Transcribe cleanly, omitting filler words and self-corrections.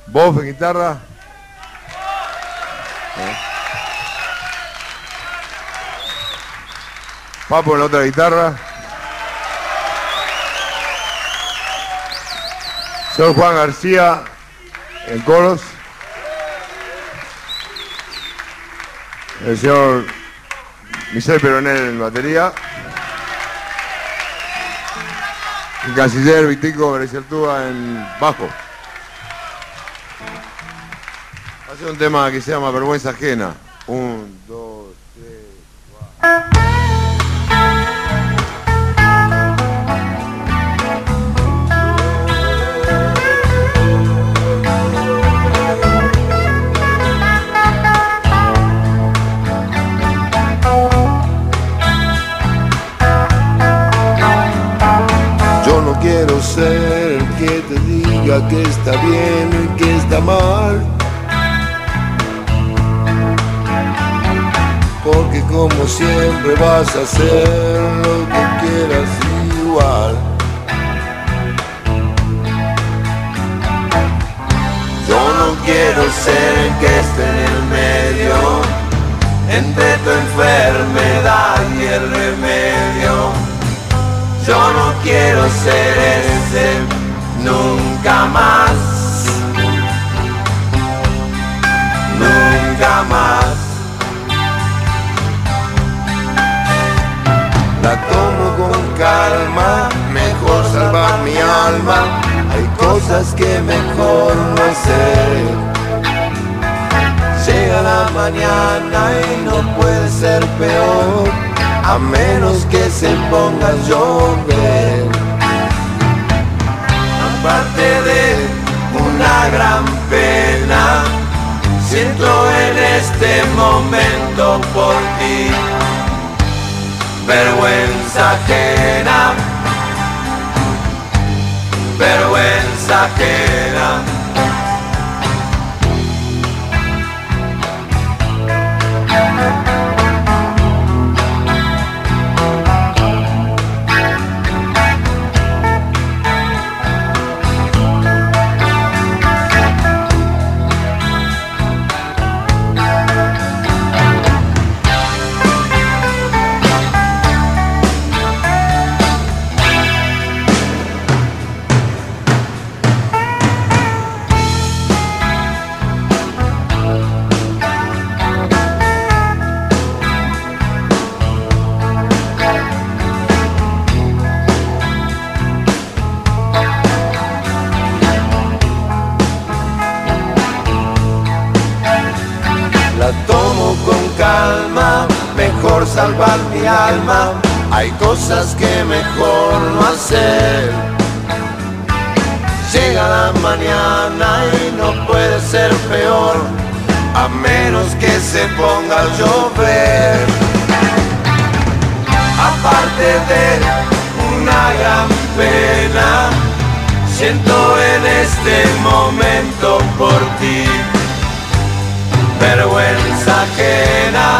Voz, guitarra. Papo en la otra guitarra. Señor Juan García en coros. El señor Michel Peronel en batería. El canciller Vitico Berecertúa en bajo. Va a ser un tema que se llama Vergüenza Ajena. 1, 2, 3, 4. Yo no quiero ser el que te diga que está bien y que está mal, porque como siempre vas a hacer lo que quieras igual. Yo no quiero ser el que esté en el medio, entre tu enfermedad y el remedio. Yo no quiero ser ese nunca más, nunca más. La tomo con calma, mejor salvar mi alma. Hay cosas que mejor no hacer. Llega la mañana y no puede ser peor, a menos que se ponga a llover. Aparte de una gran pena, siento en este momento por ti vergüenza ajena, vergüenza ajena. La tomo con calma, mejor salvar mi alma. Hay cosas que mejor no hacer. Llega la mañana y no puede ser peor, a menos que se ponga a llover. Aparte de una gran pena, siento en este momento por ti vergüenza ajena.